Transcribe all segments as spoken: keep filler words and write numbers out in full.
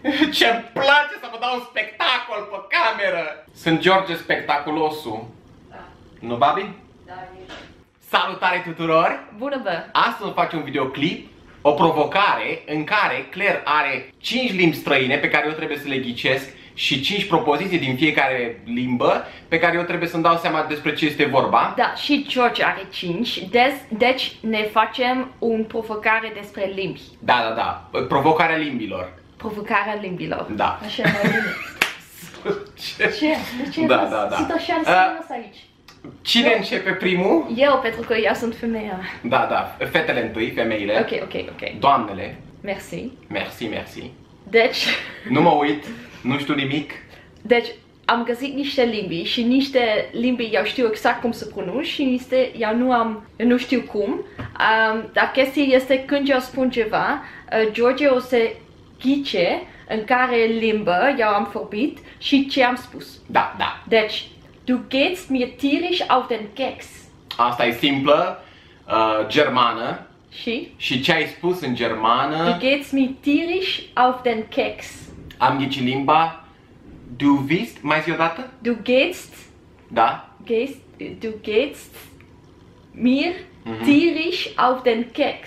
Ce-mi place să vă dau un spectacol pe cameră! Sunt George Spectaculosul. Da. Nu, Babi? Da, ești. Salutare tuturor! Bună, bă! Astăzi vom face un videoclip, o provocare în care Claire are cinci limbi străine pe care eu trebuie să le ghicesc și cinci propoziții din fiecare limbă pe care eu trebuie să-mi dau seama despre ce este vorba. Da, și George are cinci, deci ne facem un provocare despre limbi. Da, da, da. Provocarea limbilor. Provocarea limbilor. Da. Așa mai bine. Ce? Ce? De ce? Da, da, da. Sunt așa Uh, serios aici. Cine Eu. începe primul? Eu, pentru că eu sunt femeia. Da, da. Fetele întâi, femeile. Ok, ok, ok. Doamnele. Merci. Merci, merci. Deci, Nu mă uit, nu știu nimic. deci am găsit niște limbi și niște limbi eu știu exact cum să pronunț și niște eu nu am, eu nu știu cum. Um, dar chestia este când eu spun ceva, uh, George o să ghice în care limbă eu am vorbit și ce am spus. Da, da. Deci, du gehst mir tierisch auf den Keks. Asta e simplă, uh, germană. Și? Și ce ai spus în germană? Du gehst mir tierisch auf den Keks. Am ghicit limba. Du bist, mai zi o dată? Du gehst, Da. gehst, du gehst mir Mhm. tierisch auf den Keks.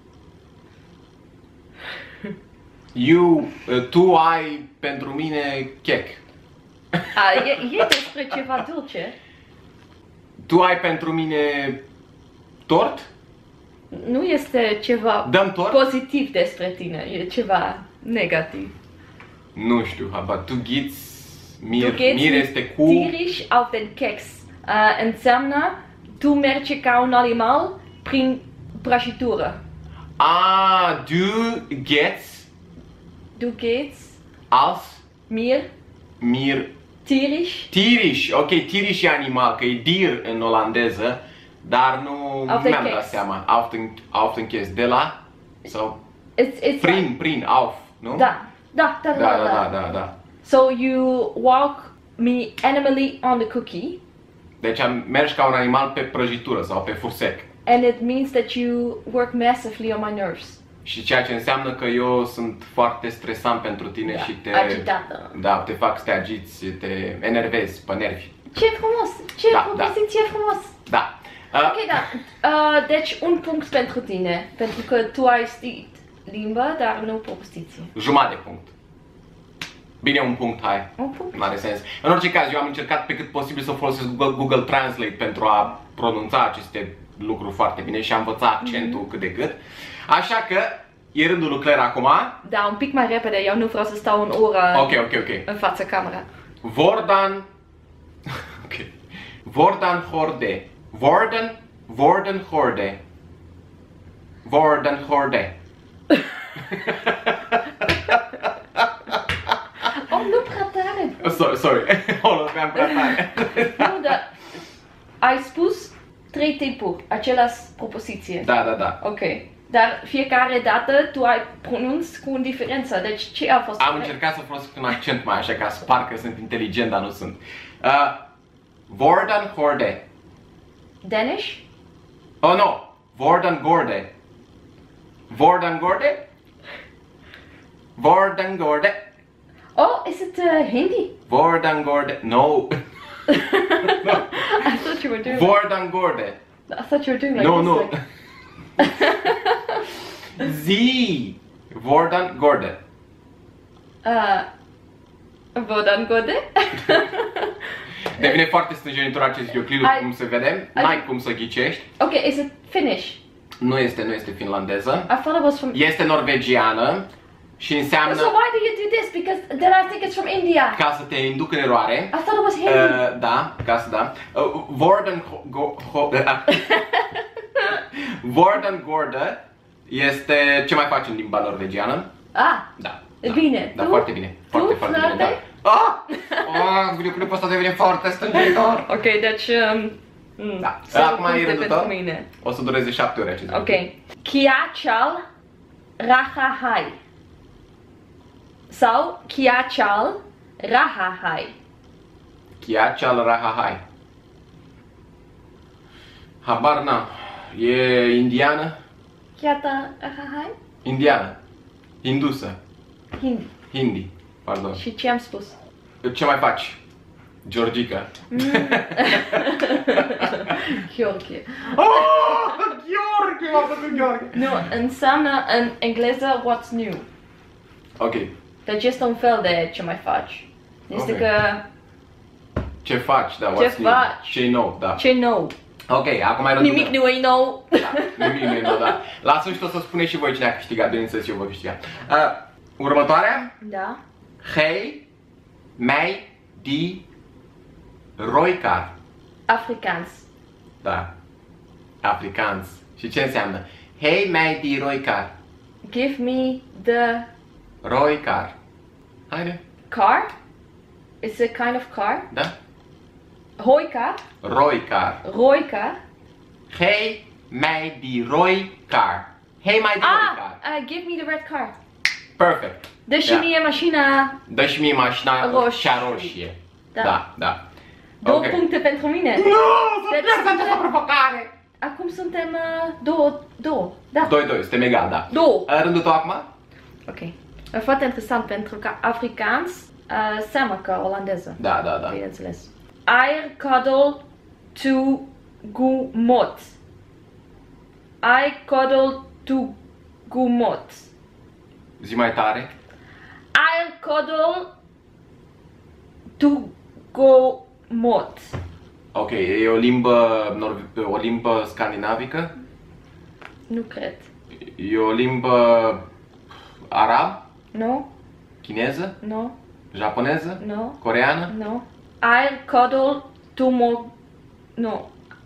You, uh, tu ai pentru mine chec. A, e, e despre ceva dulce. Tu ai pentru mine tort? Nu este ceva Dăm tort? pozitiv despre tine, e ceva negativ. Nu știu, habar. Tu ghiți mir, Du gehst mir mir este cu... tierisch auf den Keks. Uh, înseamnă tu mergi ca un animal prin prăjitură. Ah, du gehst Du gehst als mir mir tierisch tiriș. Ok, tiriș e animal, că e dir în olandeză, dar nu Auf den mi-am dat Keks. seama. Auf den, auf den Keks. De la? Sau? It's, it's Prin, prin, auf, nu? Da, da, da, Da, da, da, da, da. So you walk me animally on the cookie, Deci am mergi ca un animal pe prăjitură sau pe fursec. and it means that you work massively on my nerves. Și ceea ce înseamnă că eu sunt foarte stresant pentru tine Da, și te... agitată. Da, te fac să te agiți, te enervezi pe nervi. Ce frumos! Ce Da, propoziție frumos! Da. Uh, Ok, da. Uh, deci un punct pentru tine, pentru că tu ai știut limba, dar nu propoziție. Jumătate de punct. Bine, un punct, hai. Un punct? Nu are sens. În orice caz, eu am încercat pe cât posibil să folosesc Google, Google Translate pentru a pronunța aceste lucruri foarte bine și a învăța accentul mm-hmm. cât de cât. Așa că, e rândul lui Claire acum. Da, un pic mai repede, eu nu vreau să stau în oră Ok, ok, ok. în fața camera. Vordan... ok. Vordan horde. Vordan... Vordan horde. Vordan horde. Oh, nu prea tare! Sorry, sorry. O loveam prea tare. Nu, dar ai spus trei timpuri, același propoziție. Da, da, da. Ok. Dar fiecare dată tu ai pronunț cu o diferență, deci ce a fost? Am încercat să folosesc un accent mai așa ca să par că sunt inteligent, dar nu sunt. Uh, Vordan horde. Danish? Oh, no. Vordan gorde. Vordan gorde? Vordan gorde. Oh, is it uh, Hindi? Vordan gorde. No. No. I thought you were doing Vordan gorde. I thought you were doing like No, this. no. Like... Zi. Vordan gorde. Uh, Vodan Gode? Devine foarte stânjenitor acest videoclip, Ai- cum se vede. ai- N-ai cum să ghicești. Okay, is it Finnish? Nu este, nu este finlandeză. I thought it was from... Este norvegiană și înseamnă... So why do you do this? Because then I think it's from India. Ca să te induc în eroare. I thought it was Hindi. Uh, da, ca să da. Uh, Vordan ho, go, ho, uh, Vordan gorde este ce mai faci în limba norvegiană? Ah, Da. bine. Da, Tu? foarte bine. Foarte, Tu, foarte bine, da. frate? Ah! Ah, videoclipul ăsta devine foarte stânjenitor. Ok, deci... Um, mm, Da. zero Acum e puncte rândul pentru tău. mine. O să dureze șapte ore acest Ok. videoclip. Kiachal Rahahai. Sau Kiachal Rahahai. Chiachal Rahahai. Habar n-am. E indiană? Kiata Rahahai? Indiană. Hindusă. Hindi. Hindi, pardon. Și ce am spus? Ce mai faci, Georgica? Mm. Gheorghe. Oh, Gheorghe, m-a făcut Gheorghe. Nu, înseamnă în engleză what's new. Ok. Deci este un fel de ce mai faci. Este Ok. că Ce faci, da, Ce what's new? faci? Ce-i nou, da. ce nou. Ok, acum ai răspuns. Nimic nu e nou. Da, nimic nu e nou, da. La sfârșit o să spuneți și voi cine a câștigat, bineînțeles eu voi câștiga. Uh, următoarea. Da. Hei, mei, di, roicar. Afrikaans. Da. Afrikaans. Și ce înseamnă? Hei, mei, di, roicar. Give me the Roicar. Haide. car. It's a kind of car. Da? Hoika. Roicar. Roika. Hei, mei, di, roicar. Hei, mai di, Ah, roicar. uh, give me the red car. Perfect. Dă și Ia. mie mașina. Dă și mie mașina Roșie. cea roșie. Da. Da, da. Două Ok. puncte pentru mine. Nu, să Deci pierd suntem- această provocare. Acum suntem uh, două, două. Da. doi doi, suntem egal, da. Două. Rândul tău acum? Ok. E foarte interesant pentru că Afrikaans uh, seamă ca olandeză. Da, da, da. Bineînțeles. Air cuddle to gumot. I cuddle to gumot. Zi mai tare. Air cuddle to gumot. Ok, e o limbă, nor- o limbă scandinavică? Nu cred. E o limbă arab? Nu? Chineză? Nu? Japoneză? Nu? Coreană? Nu? Air cuddle to mo... Nu.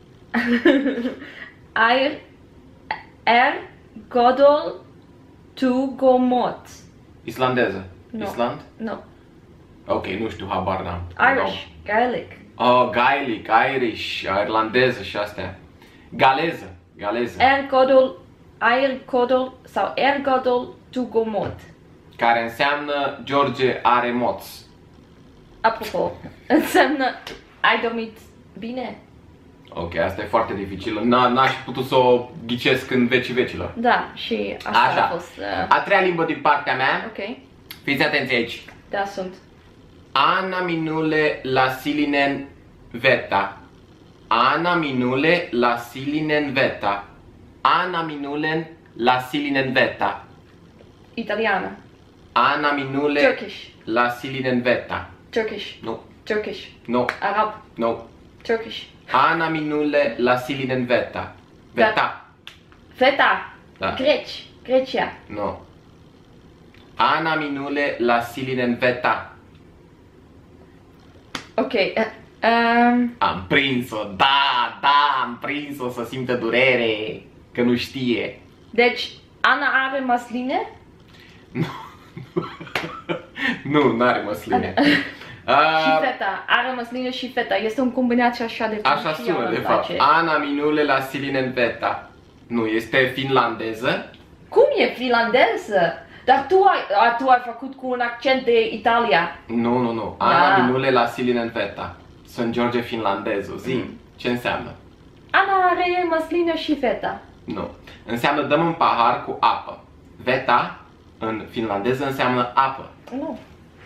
Air... Air cuddle to gomot. Islandeză? Nu. Island? Nu. Ok, nu știu, habar n-am. Irish. Gaelic. Oh, Gaelic, Irish, irlandeză și astea. Galeză, galeză. Air cuddle... Air cuddle sau air cuddle to gomot. Care înseamnă George are moț. Apropo, înseamnă ai dormit bine? Ok, asta e foarte dificil. N- N-aș fi putut să o ghicesc în vecii vecilor. Da, și asta Așa. a fost... Uh, A treia limbă din partea mea. ok, Fiți atenți aici. da, sunt. Ana minule la silinen veta. Ana minule la silinen veta. Ana minulen la silinen veta. Italiană. Ana minule Turkish. la silinen veta. Turkish. Nu, Turkish. nu, Arab. nu. Turkish. Ana minule la silinen veta. Veta. Feta. Da. Greci. Grecia. Nu. Ana minule la silinen veta. Ok. Uh, um, Am prins-o, da, da, am prins-o să simtă durere, că nu știe. deci, Ana are măsline? Nu, n-are măsline. Și Uh, feta. Are măsline și feta. Este o combinație așa de așa și sună, ea de îmi fapt. place. Ana minule la silinen veta. Nu, este finlandeză. Cum e finlandeză? Dar tu ai, a, tu ai făcut cu un accent de Italia. Nu, nu, nu. Ana Da. minule la silinen veta. Sunt George finlandeză. Zi, Mm. ce înseamnă? Ana are măsline și feta. Nu. Înseamnă dăm un pahar cu apă. Veta, în finlandeză, înseamnă apă. Nu.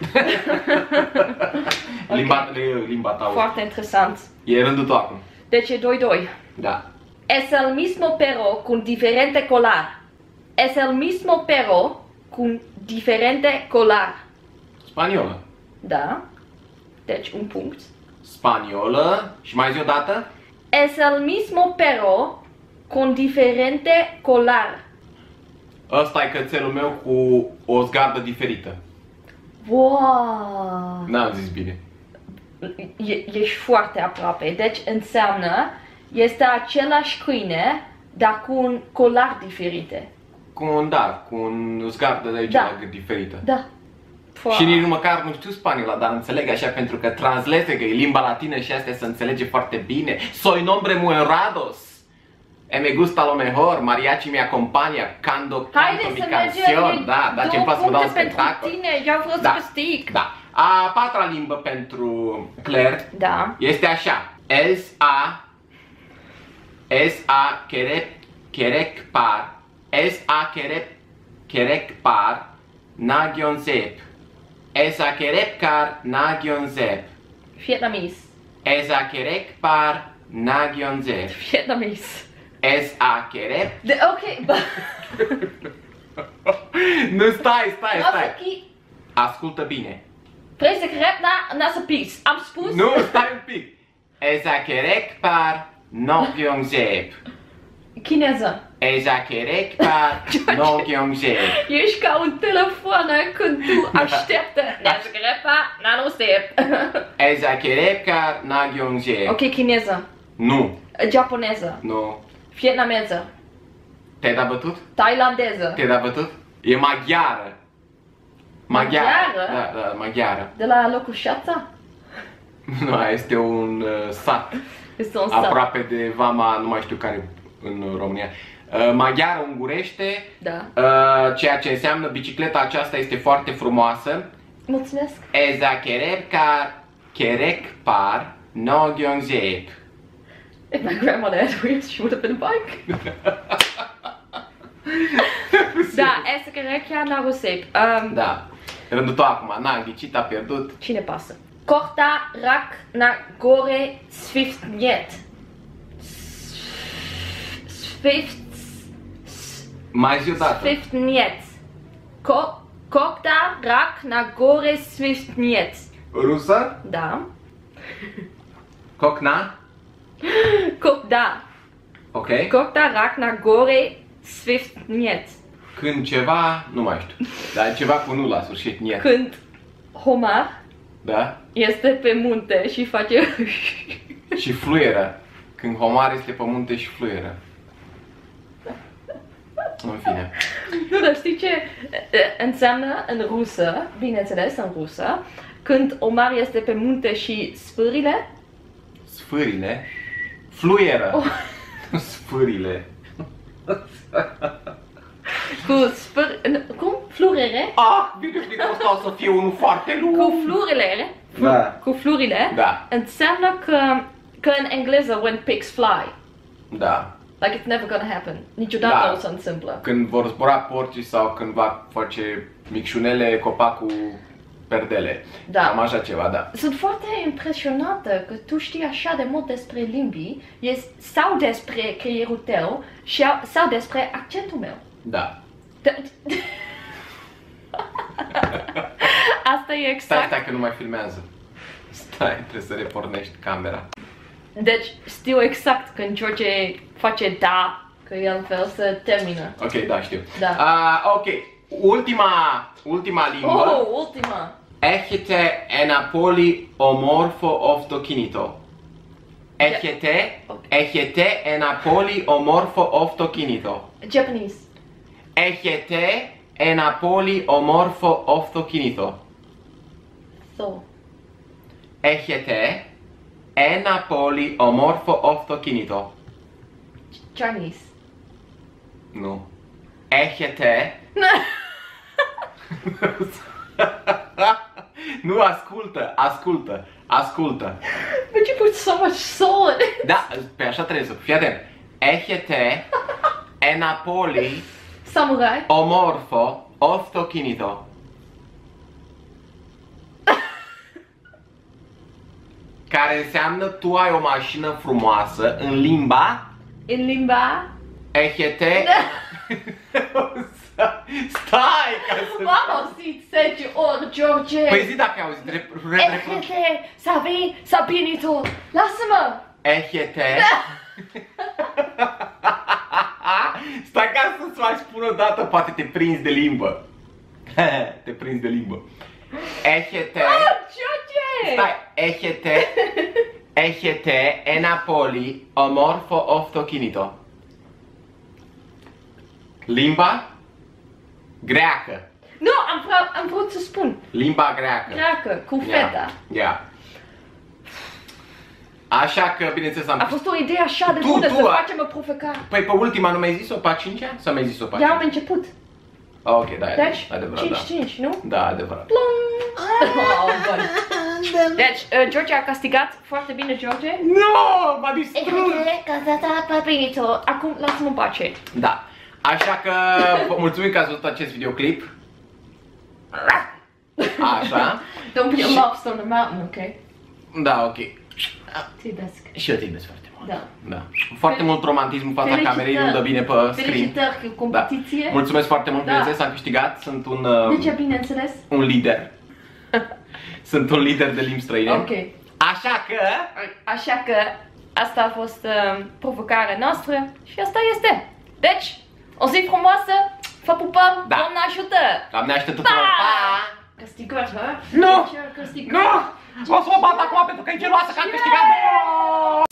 Limba, limba ta. Foarte interesant. E rândul tău acum. Deci e doi doi. Da. Es el mismo perro con diferente collar. Es el mismo perro con diferente collar. Spaniolă. Da. Deci un punct. Spaniolă. Și mai zi o dată? Es el mismo perro con diferente collar. Ăsta e cățelul meu cu o zgardă diferită. Wow! N-am zis bine. E, ești foarte aproape. Deci înseamnă este același câine, dar cu un colar diferite. Cu un, da, cu un zgardă de aici Da. diferită. Da. Wow. Și nici măcar nu știu spaniola, dar înțeleg așa pentru că transleze, că e limba latină și astea se înțelege foarte bine. Soy nombre muy honrados. E me gusta lo mejor, mariachi mi acompaña, cando Haide canto mi să canción. mergem, Da, da, ce-mi două place să vă dau un puncte pentru spectacol. tine, eu vreau să Da. câștig. Da. A patra limbă pentru Claire Da. este așa. Es a Es a querer querec par. Es a querer querec par. Nagion zep. Esa kerep kar Nagion Zep. Vietnamese. Esa kerek par Nagion Zep. Vietnamese. Esa kerep. De, ok, bă. Nu, stai, stai, stai. Aqui. Ascultă bine. Vrei să crep na, na să pix. Am spus? Nu, stai un pic. Esa kerek par Nagion Zep. Chineză. Esa kerek par Nagion Zep. Ești ca un telefon când tu așteptă. Na să crepa, na nu step. Esa kerek kar Nagion Zep. Ok, chineză. Nu, Japoneză. nu. Vietnameză. Te-ai dat bătut? Thailandeză. Te-ai dat bătut? E maghiară. Maghiară? Maghiară? Da, da, maghiară. De la locul șața? Nu, aia este un uh, sat. Este un sat. Aproape de vama, nu mai știu care în România. Uh, maghiară ungurește, Da. uh, ceea ce înseamnă bicicleta aceasta este foarte frumoasă. Mulțumesc. Eza kerek kar kerek par Nagion Zep. If my grandmother had wheels, she would have been a bike. Da, este corect, chiar n-a rusep. Um, Da. Rândul tău acum, n-a ghicit, a pierdut. Cine pasă? Korta rak na gore swiftniet. Swift... Mai zi o dată. Swiftniet. Ko- Korta rak na gore swiftniet. Rusă? Da. Cocna? Korta. Ok. Korta rak na gore swiftniet. Când ceva, nu mai știu, dar ceva cu nu la sfârșit, niet. Când Homar Da? este pe munte și face... Și fluieră. Când Homar este pe munte și fluieră. În fine. Nu, dar știi ce înseamnă în rusă, bineînțeles în rusă, când Omar este pe munte și sfârile? Sfârile. Fluieră. Oh. Sfârile. Cu sfâr... Cum? Flurere? Ah, bine știi că ăsta o să fie unul foarte lung. Cu flurile, Da. cu flurile, Da. înseamnă că, că în engleză when pigs fly. Da. Like it's never gonna happen. Niciodată Da. o să întâmplă. Când vor zbura porcii sau când va face micșunele copacul perdele. Da. Cam așa ceva, da. Sunt foarte impresionată că tu știi așa de mult despre limbii, sau despre creierul tău, sau despre accentul meu. Da. Asta e exact. Stai, stai că nu mai filmează. Stai, trebuie să repornești camera. Deci știu exact când George face da, că el fel să termină. Ok, da, știu. Da. Uh, ok, ultima, ultima limbă. Oh, ultima. Έχετε ένα πολύ ομόρφο αυτοκίνητο. Έχετε, έχετε ένα πολύ ομόρφο αυτοκίνητο. Japanese. Έχετε ένα πολύ ομόρφο αυτοκίνητο. So. Έχετε ένα πολύ ομόρφο αυτοκίνητο. Chinese. Nu. Έχετε... Nu, ascultă, ascultă, ascultă. But you put so much soul in it. Da, pe așa trebuie să... Fii atent. Έχετε ένα πολύ Samurai. ομόρφο αυτοκίνητο. Care înseamnă tu ai o mașină frumoasă în limba... In limba. Έχετε... Stai ca să... Am auzit zece ori, George. Păi zi dacă ai auzit, rep, rep, rep, Ehete, Sabi, Sabinito. Lasă-mă. Έχετε... Stai ca să-ți mai spun o dată, poate te prinzi de limbă. Te prinzi de limbă. Έχετε... Ah, George. Stai, έχετε... Έχετε ένα πολύ ομόρφο αυτοκίνητο. Limba greacă. Nu, am, vrea, am vrut să spun. Limba greacă. Greacă, cu feta. Ia. Așa că, bineînțeles, am... A fost o idee așa de Tu, bună tu, să a- facem o provocare. Păi pe ultima nu mi-ai zis-o, pe a cincea? Sau mi-ai zis-o pe a De am cincea? început. Ah, ok, da, Deci, adevărat, cinci da. cinci, nu? Da, adevărat. Oh, bun. Deci, uh, George a castigat foarte bine, George. Nu, m-a distrus! Ehete, Sabinito, Sabinito. Acum, lasă-mă în pace. Da. Așa că vă mulțumim că ați văzut acest videoclip. Așa. Don't put your marks on the mountain, ok? Da, ok. Te iubesc. Și eu te iubesc foarte mult. Da. Da. Foarte mult romantism în fața Felicitări. camerei, nu dă bine pe screen. Felicitări cu competiție. Da. Mulțumesc foarte mult, Da. bineînțeles, am câștigat. Sunt un, uh, De ce, bineînțeles? un lider. Sunt un lider de limbi străine. Ok. Așa că... Așa că asta a fost uh, provocarea noastră și asta este. Deci, o zi frumoasă, vă pupăm, Da. Doamne ajută! Doamne ajută tuturor! Pa! Câștigări, hă? Nu! Deci, câștigări. Nu! O să mă bat acum pentru că e geloasă că am câștigat!